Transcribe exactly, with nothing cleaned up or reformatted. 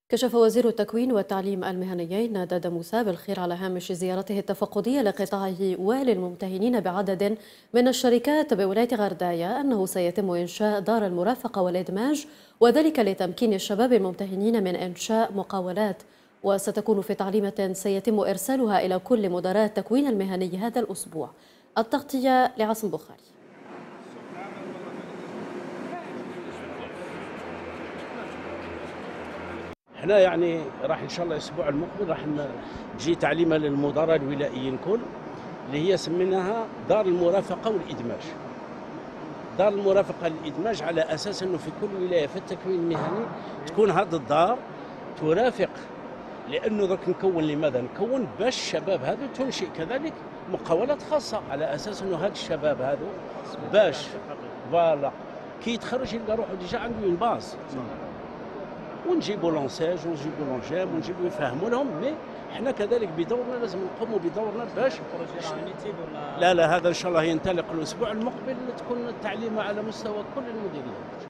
كشف وزير التكوين والتعليم المهنيين نادى موسى بالخير على هامش زيارته التفقدية لقطاعه وللممتهنين بعدد من الشركات بولاية غرداية أنه سيتم إنشاء دار المرافقة والإدماج، وذلك لتمكين الشباب الممتهنين من إنشاء مقاولات، وستكون في تعليمة سيتم إرسالها إلى كل مدراء التكوين المهني هذا الأسبوع. التغطية لعاصم بخاري. احنا يعني راح ان شاء الله الاسبوع المقبل راح تجي تعليمه للمدراء الولائيين كل اللي هي سميناها دار المرافقه والادماج. دار المرافقه والادماج على اساس انه في كل ولايه في التكوين المهني تكون هذه الدار ترافق، لانه ذاك نكون لماذا نكون باش الشباب هذو تنشئ كذلك مقاولات خاصه، على اساس انه هاد الشباب هذو باش فوالا كي يتخرج يلقى روحه ديجا عنده اون باز، ونجيبوا لونساج ونجيبوا لونجيم ونجيبوا يفهموا لهم. مي احنا كذلك بدورنا لازم نقوموا بدورنا باش لا لا هذا ان شاء الله ينطلق الاسبوع المقبل، تكون التعليمه على مستوى كل المديريات.